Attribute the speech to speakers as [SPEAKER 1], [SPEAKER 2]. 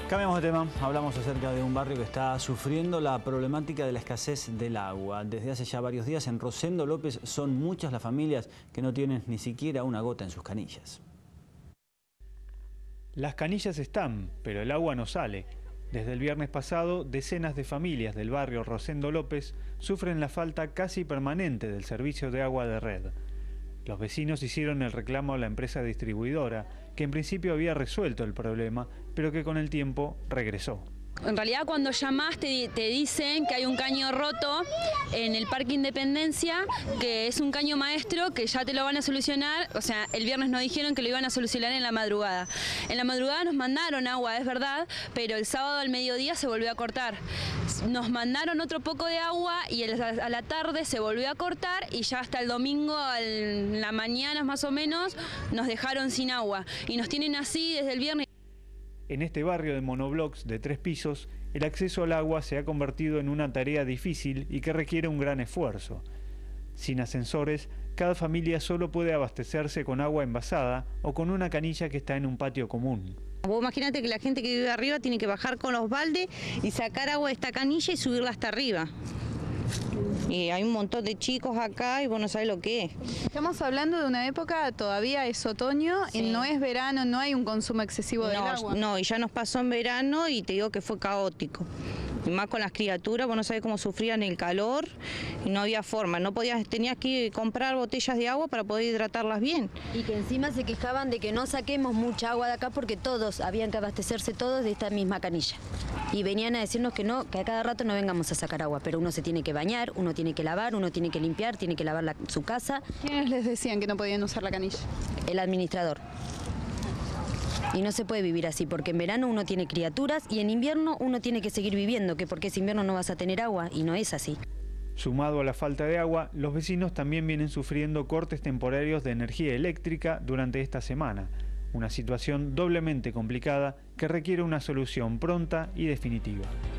[SPEAKER 1] Cambiamos de tema, hablamos acerca de un barrio que está sufriendo la problemática de la escasez del agua. Desde hace ya varios días en Rosendo López son muchas las familias que no tienen ni siquiera una gota en sus canillas.
[SPEAKER 2] Las canillas están, pero el agua no sale. Desde el viernes pasado, decenas de familias del barrio Rosendo López sufren la falta casi permanente del servicio de agua de red. Los vecinos hicieron el reclamo a la empresa distribuidora, que en principio había resuelto el problema, pero que con el tiempo regresó.
[SPEAKER 3] En realidad cuando llamás te dicen que hay un caño roto en el Parque Independencia, que es un caño maestro, que ya te lo van a solucionar. O sea, el viernes nos dijeron que lo iban a solucionar en la madrugada. En la madrugada nos mandaron agua, es verdad, pero el sábado al mediodía se volvió a cortar. Nos mandaron otro poco de agua y a la tarde se volvió a cortar y ya hasta el domingo, en la mañana más o menos, nos dejaron sin agua. Y nos tienen así desde el viernes.
[SPEAKER 2] En este barrio de monoblocks de 3 pisos, el acceso al agua se ha convertido en una tarea difícil y que requiere un gran esfuerzo. Sin ascensores, cada familia solo puede abastecerse con agua envasada o con una canilla que está en un patio común.
[SPEAKER 4] Vos imagínate que la gente que vive arriba tiene que bajar con los baldes y sacar agua de esta canilla y subirla hasta arriba. Y hay un montón de chicos acá y vos no sabés lo que es.
[SPEAKER 5] Estamos hablando de una época, todavía es otoño, sí. Y no es verano, no hay un consumo excesivo del agua. No,
[SPEAKER 4] y ya nos pasó en verano y te digo que fue caótico. Y más con las criaturas, vos no sabés cómo sufrían el calor y no había forma. No podías, tenías que comprar botellas de agua para poder hidratarlas bien.
[SPEAKER 6] Y que encima se quejaban de que no saquemos mucha agua de acá porque todos, habían que abastecerse todos de esta misma canilla. Y venían a decirnos que no, que a cada rato no vengamos a sacar agua, pero uno se tiene que bañar, uno tiene que lavar, uno tiene que limpiar, tiene que lavar su casa.
[SPEAKER 5] ¿Quiénes les decían que no podían usar la canilla?
[SPEAKER 6] El administrador. Y no se puede vivir así, porque en verano uno tiene criaturas y en invierno uno tiene que seguir viviendo, que porque es invierno no vas a tener agua, y no es así.
[SPEAKER 2] Sumado a la falta de agua, los vecinos también vienen sufriendo cortes temporarios de energía eléctrica durante esta semana. Una situación doblemente complicada que requiere una solución pronta y definitiva.